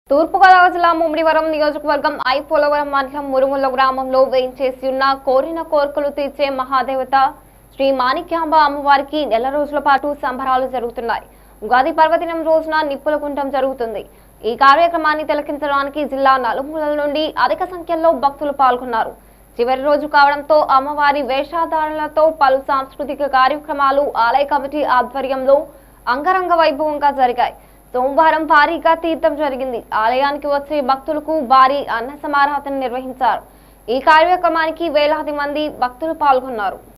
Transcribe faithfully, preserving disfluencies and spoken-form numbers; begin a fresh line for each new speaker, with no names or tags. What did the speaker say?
తూర్పుగోదావరి జిల్లా ముమ్మిడివరం నియోజకవర్గం ఐపోలవరం మండలం మురుముల గ్రామంలో వేయించేసి ఉన్న కోరిన కోర్కెలు తీర్చే మహాదేవత శ్రీ మాణిక్యాంబ అమ్మవారికి నెల రోజుల పాటు సంబరాలు జరుగుతున్నాయి. ఉగాది పర్వదినం రోజున నిప్పుల కుంటం జరుగుతుంది. ఈ కార్యక్రమాన్ని తిలకించడానికి జిల్లా నలుమూలల నుండి అధిక సంఖ్యలో భక్తులు పాల్గొన్నారు. చివరి రోజు కావడంతో అమ్మవారి వేషధారణలతో పలు సాంస్కృతిక కార్యక్రమాలు ఆలయ కమిటీ ఆధ్వర్యంలో అంగరంగ వైభవంగా జరిగాయి. సోమవారం భారీగా తీర్థం జరిగింది. ఆలయానికి వచ్చే భక్తులకు భారీ అన్న సమారాధన నిర్వహించారు. ఈ కార్యక్రమానికి వేలాది మంది భక్తులు పాల్గొన్నారు.